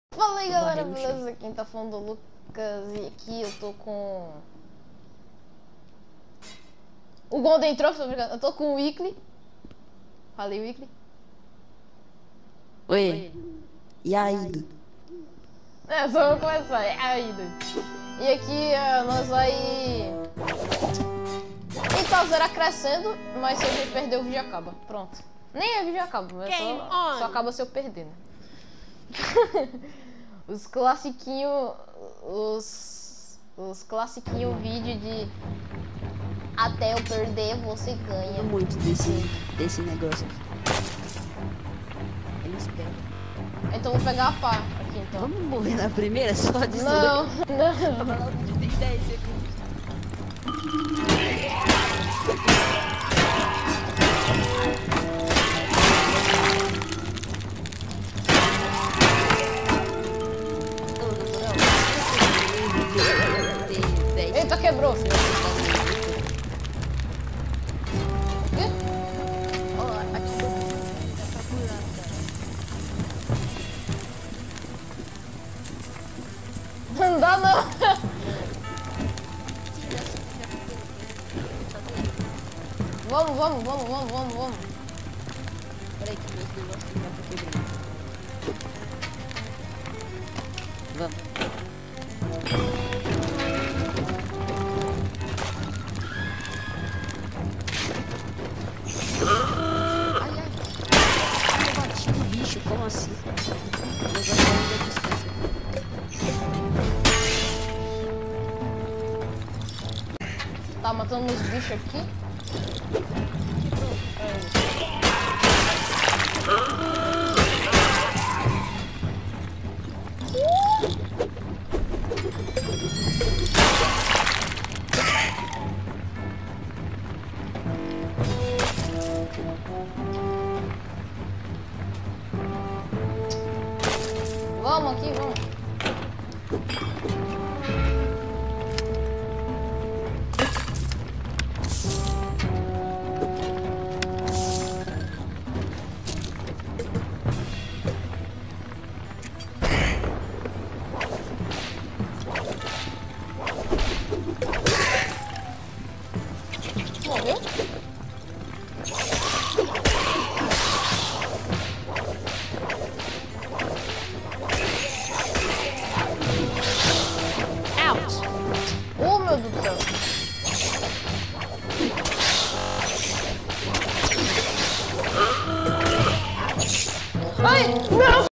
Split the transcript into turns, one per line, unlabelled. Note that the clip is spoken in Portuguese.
Fala aí galera, beleza? Quem tá falando é o Lucas e aqui eu tô com... O Golden Trophy, eu tô com o Weekly. Falei, Weekly.
Oi. E aí?
Só vou começar. E aí, doido? E aqui nós vai... Então, zerar crescendo, mas se a gente perder o vídeo acaba. Pronto. Nem é vídeo acaba, mas só acaba se eu perder, né? Os classiquinhos... Os classiquinhos vídeo de... Até eu perder, você ganha.
Muito desse negócio aqui. Eles pegam.
Então vou pegar a pá aqui, então.
Vamos morrer na primeira só de
Não, não.
Tem 10 segundos.
Eita, quebrou. Quê?
Ó, ativou. Tá procurando, cara.
Não dá não. Vamos.
Peraí que meus negócios já tá quebrando. Vamos. Ai, eu bati no bicho, como assim? O negócio ainda é distância.
Tá matando uns bichos aqui. Vamos aqui, vamos.